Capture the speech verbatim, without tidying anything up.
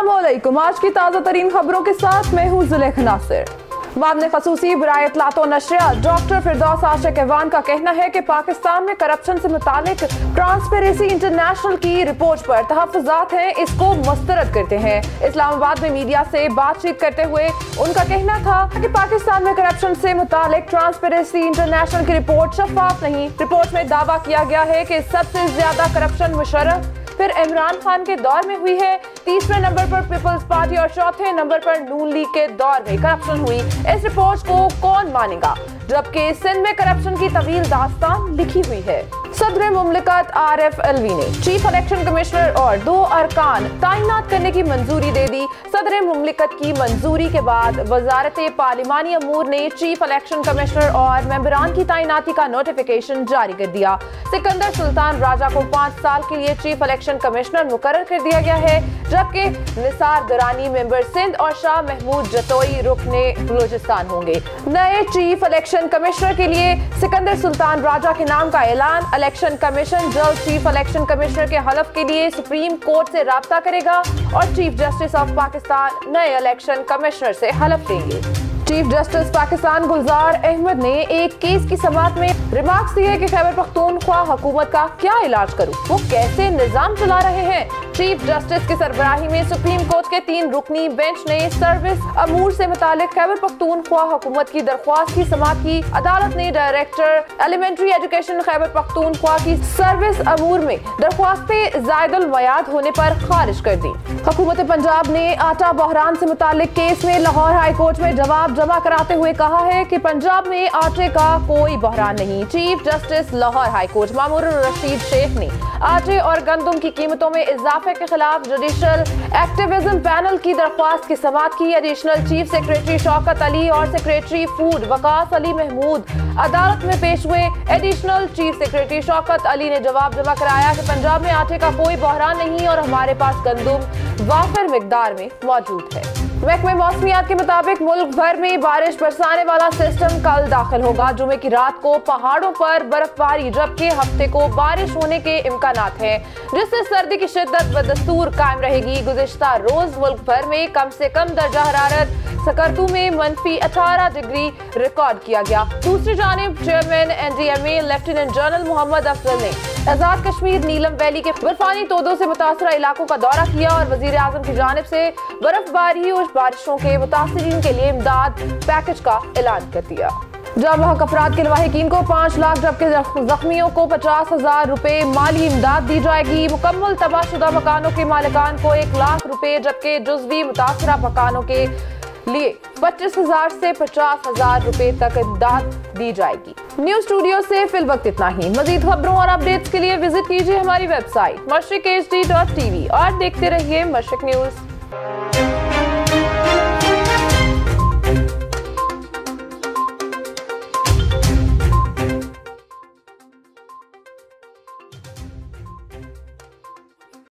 अस्सलामुअलैकुम। आज की ताज़ा तरीन खबरों के साथ मैं हूँ जुलेखा नासिर। मामले खसूसी बराए इत्तलातो नशरियात डॉक्टर फिरदौस आशिक ऐवान का कहना है कि पाकिस्तान में करप्शन से मुतालिक ट्रांसपेरेंसी इंटरनेशनल की रिपोर्ट पर तहफ़्फ़ुज़ात हैं, इसको मुस्तरद करते हैं। इस्लामाबाद में मीडिया से बातचीत करते हुए उनका कहना था कि पाकिस्तान में करप्शन से मुतालिक ट्रांसपेरेंसी इंटरनेशनल की रिपोर्ट शफाफ नहीं। रिपोर्ट में दावा किया गया है कि सबसे ज्यादा करप्शन मुशर्रफ फिर इमरान खान के दौर में हुई है, तीसरे नंबर पर पीपल्स पार्टी और चौथे नंबर पर नून लीग के दौर में करप्शन हुई। इस रिपोर्ट को कौन मानेगा, जबकि सिंध में करप्शन की तवील दास्तान लिखी हुई है। सदर मुमलिकत आर एफ अलवी ने चीफ इलेक्शन कमिश्नर और दो अरकान तैनात करने की मंजूरी दे दी। सदर मुमलिकत की मंजूरी के बाद वजारत पार्लिमानी अमूर ने चीफ इलेक्शन कमिश्नर और मेंबरान की तैनाती का नोटिफिकेशन जारी कर दिया। सिकंदर सुल्तान राजा को पाँच साल के लिए चीफ इलेक्शन कमिश्नर मुकर्रर कर दिया गया है, जबकि निसार दुरानी मेंबर सिंध और शाह महमूद जतोई रुकने बलूचिस्तान होंगे। नए चीफ इलेक्शन कमिश्नर के लिए सिकंदर सुल्तान राजा के नाम का ऐलान। इलेक्शन कमीशन जल्द चीफ इलेक्शन कमिश्नर के हलफ के लिए सुप्रीम कोर्ट से राब्ता करेगा और चीफ जस्टिस ऑफ पाकिस्तान नए इलेक्शन कमिश्नर से हलफ लेंगे। चीफ जस्टिस पाकिस्तान गुलजार अहमद ने एक केस की समाअत में रिमार्क्स दिए कि खैबर पख्तूनख्वा हुकूमत का क्या इलाज करूं, वो कैसे निजाम चला रहे हैं। चीफ जस्टिस की सरबराही में सुप्रीम कोर्ट के तीन रुकनी बेंच ने सर्विस अमूर से मुतालिक खैबर पख्तूनख्वा हुकूमत की दरख्वास्त की समाअत की। अदालत ने director elementary education Khyber Pakhtunkhwa की सर्विस अमूर में दरख्वास्तें जायदुल मयाद होने पर खारिज कर दी। हुकूमत पंजाब ने आटा बहरान से मुतालिक केस में लाहौर हाई कोर्ट में जवाब जमा कराते हुए कहा है कि पंजाब में आटे का कोई बहरान नहीं। Chief justice Lahore high court Mamoon Rashid Sheikh ने आटे और गंदम की कीमतों में इजाफे के खिलाफ जुडिशल एक्टिविज्म पैनल की दरख्वास्त की समाअत की। Additional chief secretary Shaukat Ali और सेक्रेटरी फूड वकास अली महमूद अदालत में पेश हुए। Additional chief secretary Shaukat Ali ने जवाब जमा कराया कि पंजाब में आटे का कोई बहरान नहीं और हमारे पास गंदम वाफिर मिकदार में मौजूद है। महकमे मौसमियात के मुताबिक मुल्क भर में बारिश बरसाने वाला सिस्टम कल दाखिल होगा। जुमे की रात को पहाड़ों पर बर्फबारी, जबकि हफ्ते को बारिश होने के इम्कानात हैं, जिससे सर्दी की शिद्दत बदस्तूर कायम रहेगी। गुज़िश्ता रोज मुल्क भर में कम से कम दर्जा हरारत सकरतू में मनफी अठारह डिग्री रिकॉर्ड किया गया। दूसरी जानिब chairman N D M A lieutenant general Mohammad Afzal ने आजाद कश्मीर नीलम वैली के बर्फानी तोदों से मुतासरा इलाकों का दौरा किया और वजीर आजम की जानिब से बर्फबारी और बारिशों के मुतासरीन के लिए इमदाद पैकेज का ऐलान कर दिया। जाम हक अफराद के लवाहिकीन को पाँच लाख जबकि जख्मियों को पचास हजार रुपए माली इमदाद दी जाएगी। मुकम्मल तबाहशुदा मकानों के मालिकान को एक लाख रुपए जबकि जुज़वी मुतासरा मकानों के लिए पच्चीस हजार से पचास हजार रुपए तक इमदाद दी जाएगी। न्यूज स्टूडियो से फिल वक्त इतना ही। मजीद खबरों और अपडेट्स के लिए विजिट कीजिए हमारी website Mashriq H D dot T V और देखते रहिए मशरिक न्यूज।